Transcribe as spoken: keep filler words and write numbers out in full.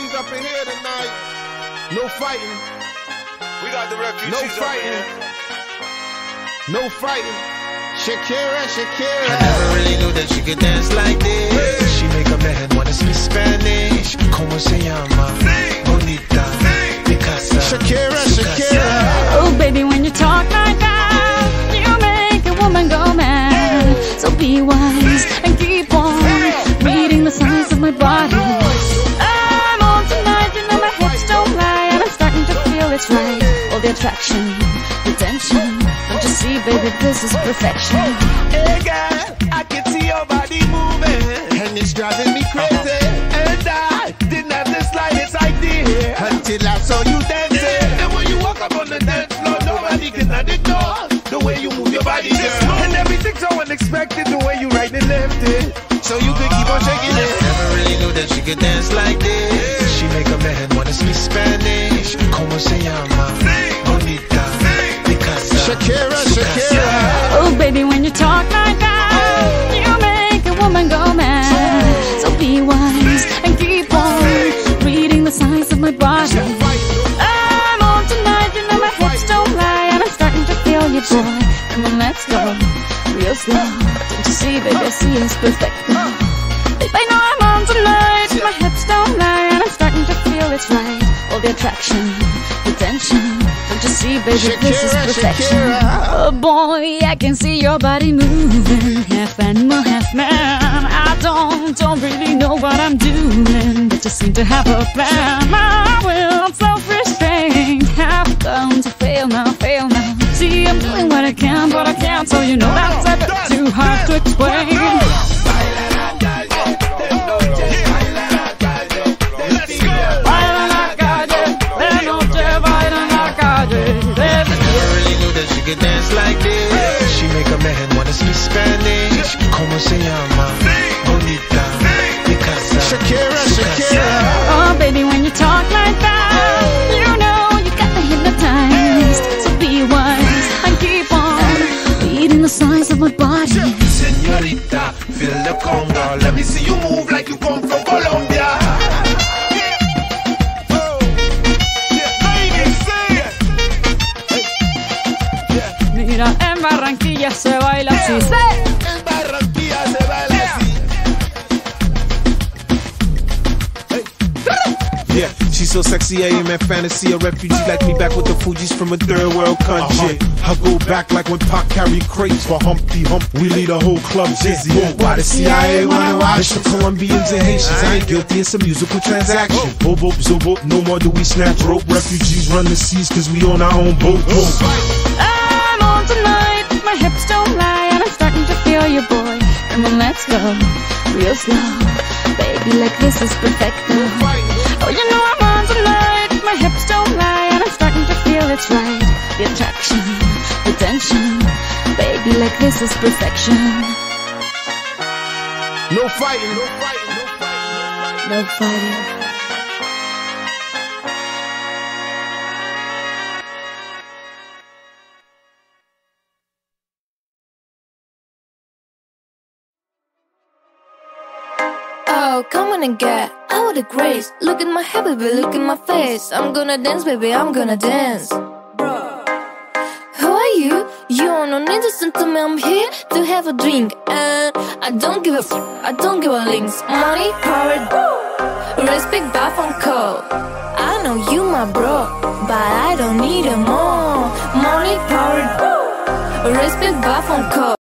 refugees up in here tonight. No fighting. We got the refugees No up in fighting. here. No fighting. Shakira, Shakira. I never really knew that she could dance like this. She make a man wanna speak Spanish. Como se llama? Bonita. Mi casa. Shakira, Shakira. Oh baby, when you talk like that, you make a woman go mad. So be wise and keep on reading the signs of my body. I'm on tonight, you know my hips don't lie, and I'm starting to feel it's right. All the attraction, the tension. Don't you see, baby, this is perfection. Hey girl, I can see your body moving, And it's driving me crazy. and I didn't have the slightest idea Until I saw you dancing. And when you walk up on the dance floor, nobody can ignore the way you move your body, girl. And everything's so unexpected, the way you right and left it. So you could keep on shaking it. Never really knew that she could dance like this. She make a man wanna speak Spanish. Como se llama? Bonita. Mi casa. Shakira, Shakira. Oh baby, when you talk like that, you make a woman go mad. So be wise and keep on reading the signs of my body. I'm on tonight, you know my hips don't lie, and I'm starting to feel you, boy. Come on, let's go real slow. Don't you see, baby, I see it's perfect. Babe, I know I'm on tonight, my hips don't lie, and I'm starting to feel it's right. All the attraction, the tension. Don't you see, baby, this is Shakira, perfection. Shakira. Oh boy, I can see your body moving, half animal, half man. I don't, don't really know what I'm doing, but just seem to have a plan. My will, self-restraint, have come to fail now, fail now. See, I'm doing what I can, but I can't, so you know that's a bit too hard to explain. Could dance like this. She make a man wanna speak Spanish. Como se llama? Bonita. Mi casa. Shakira, Shakira. Oh baby, when you talk like that, you know you got me hypnotized. So be wise and keep on reading the signs of my body. Señorita, feel the conga. Let me see you move like you come from Colombia. Mira, en Barranquilla se baila así. En Barranquilla se baila así. Yeah, she's so sexy, I am in fantasy. A refugee like me back with the Fugees from a third world country. Uh-huh. I go back like when Pac carried crates for Humpty Hump. We lead a whole club dizzy. Why the C I A wanna watch? It's for Colombians and Haitians. I ain't guilty, it's a musical transaction. Bobo, zobo, no more do we snatch rope. Refugees run the seas cause we on our own boat. I'm on tonight, my hips don't lie, and I'm starting to feel you, boy. Come on, let's go real slow. Baby, like this is perfect. Oh, you know I'm on tonight, my hips don't lie, and I'm starting to feel it's right. The attraction, the tension. Baby, like this is perfection. No fighting, no fighting, no fighting. No fighting. Oh, come on and get out of the grace. Look at my hair, baby, look at my face. I'm gonna dance, baby, I'm gonna dance. Who are you? You don't need to listen to me, I'm here to have a drink. And I don't give a f, I don't give a links. Money, power, respect, bath and call. I know you my bro, but I don't need it more. Money, power, respect, bath and call.